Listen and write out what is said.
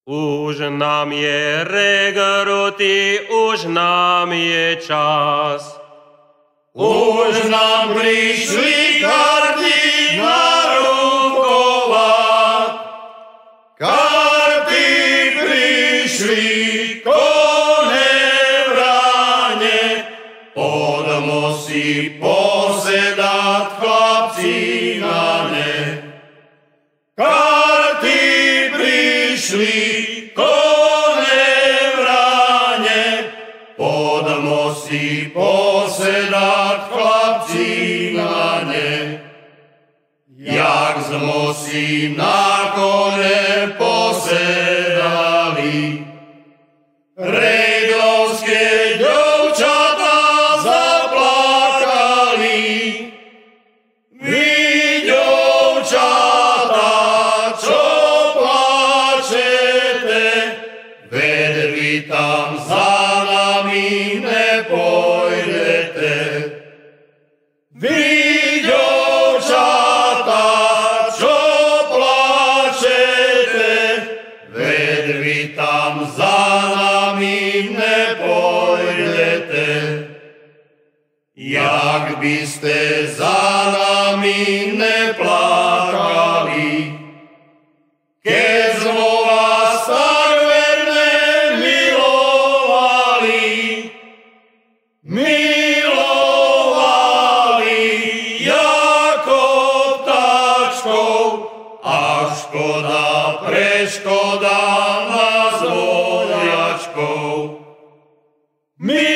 Už nám je regrutý, už nám je čas. Už nám prišli karty narukovať. Karty prišli, kone v ráne. Poďmo si posedať, chlapci, na ne. Karty prišli, kone v ráne. Poďmo si posedať, chlapci, na ne. Jak sme si na kone posedali, rejdovské devčatá zaplakali. Vy, devčatá, čo plačete, veď vy tam za nami nepojdete. Vy, devčatá, čo plačete, veď vy tam za nami nepojdete. Jak by ste za nami neplakali, keď sme vás tak verne milovali. Milovali jako ptáčkov, a škoda preškoda nás vojačkov.